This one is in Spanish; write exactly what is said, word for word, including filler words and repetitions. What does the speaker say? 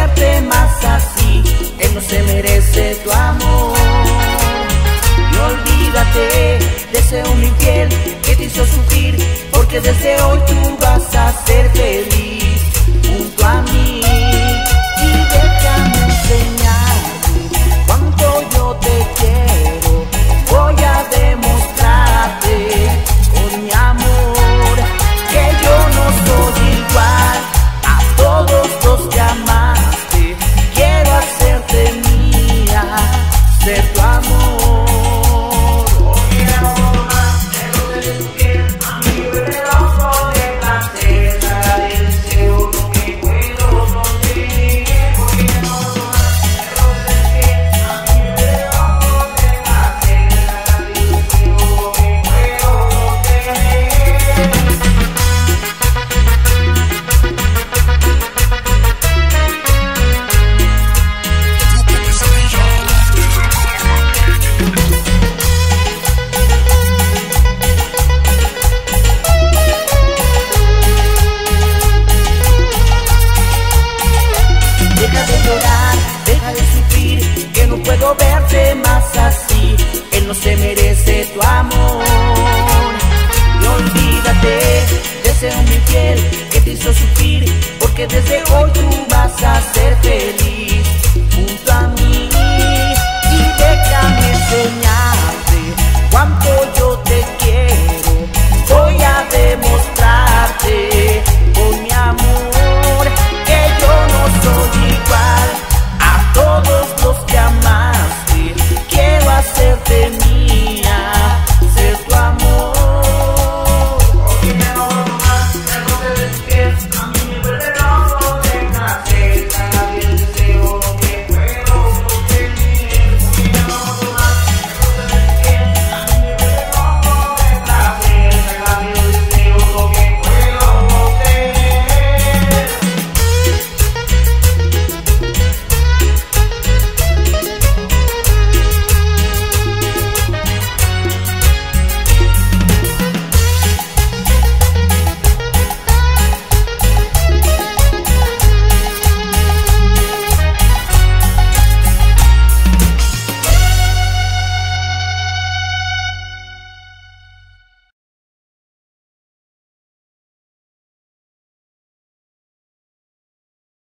verte más así. Él no se merece tu amor. Y olvídate de ese hombre infiel que te hizo sufrir, porque desde hoy tú vas a ser feliz junto a mí. Y déjame enseñarte cuánto yo te quiero. Voy a demostrarte con mi amor que yo no soy igual a todos los que amaste. Quiero hacerte mía, ser tu amor. Verte más así, él no se merece tu amor. Y olvídate de ese hombre infiel que te hizo sufrir, porque desde hoy tú vas a ser